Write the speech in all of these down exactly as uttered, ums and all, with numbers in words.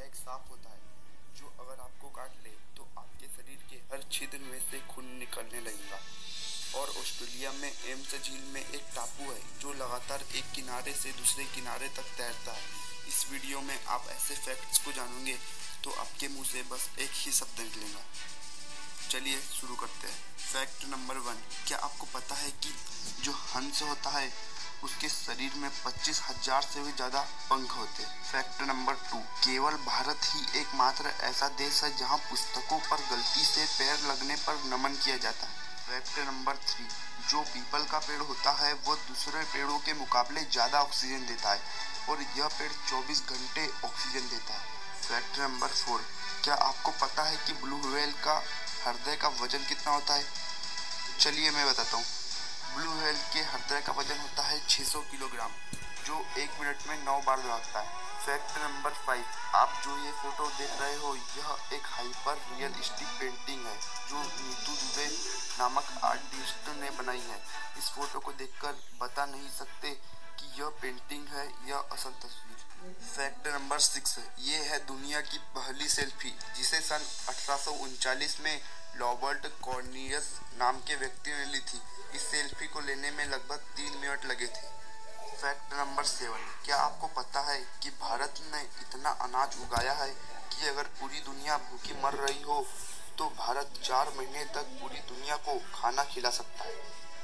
एक सांप होता है जो अगर आपको काट ले तो आपके शरीर के हर छिद्र में से खून निकलने लगेगा। और ऑस्ट्रेलिया में एम्स झील में एक टापू है जो लगातार एक किनारे से दूसरे किनारे तक तैरता है। इस वीडियो में आप ऐसे फैक्ट्स को जानोगे तो आपके मुंह से बस एक ही शब्द निकलेगा। चलिए शुरू करते हैं। फैक्ट नंबर वन, क्या आपको पता है कि जो हंस होता है उसके शरीर में पच्चीस हजार से भी ज़्यादा पंख होते हैं। फैक्ट नंबर टू, केवल भारत ही एकमात्र ऐसा देश है जहां पुस्तकों पर गलती से पैर लगने पर नमन किया जाता है। फैक्ट नंबर थ्री, जो पीपल का पेड़ होता है वो दूसरे पेड़ों के मुकाबले ज़्यादा ऑक्सीजन देता है और यह पेड़ चौबीस घंटे ऑक्सीजन देता है। फैक्ट नंबर फोर, क्या आपको पता है कि ब्लू व्हेल का हृदय का वजन कितना होता है? चलिए मैं बताता हूँ। ब्लू व्हेल के हृदय का वजन होता है छह सौ किलोग्राम, जो एक मिनट में नौ बार दौड़ता है। फैक्ट नंबर फाइव, आप जो ये फोटो देख रहे हो यह एक हाइपर रियलिस्टिक पेंटिंग है जो नीतू दुबे नामक आर्टिस्ट ने बनाई है। इस फोटो को देखकर बता नहीं सकते कि यह पेंटिंग है या असल तस्वीर। फैक्ट नंबर सिक्स, ये है दुनिया की पहली सेल्फी जिसे सन अठारह सौ उनचालीस में रॉबर्ट कॉर्नियस नाम के व्यक्ति ने ली थी। इस सेल्फी को लेने में लगभग तीन मिनट लगे थे। फैक्ट नंबर सेवन, क्या आपको पता है कि भारत ने इतना अनाज उगाया है कि अगर पूरी दुनिया भूखी मर रही हो तो भारत चार महीने तक पूरी दुनिया को खाना खिला सकता है।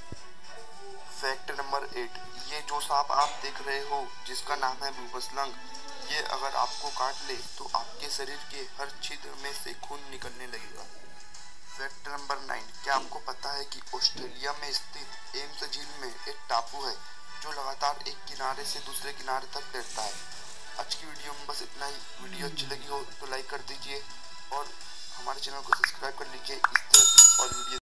फैक्ट नंबर एट, ये जो सांप आप देख रहे हो जिसका नाम है भूभस्लंग, ये अगर आपको काट ले तो आपके शरीर के हर छिद्र में से खून निकलने लगेगा। फैक्ट नंबर नाइन, क्या आपको पता है कि ऑस्ट्रेलिया में स्थित एम्स झील में एक टापू है जो लगातार एक किनारे से दूसरे किनारे तक तैरता है। आज की वीडियो में बस इतना ही। वीडियो अच्छी लगी हो तो लाइक कर दीजिए और हमारे चैनल को सब्सक्राइब कर लीजिए इस तरह की और वीडियो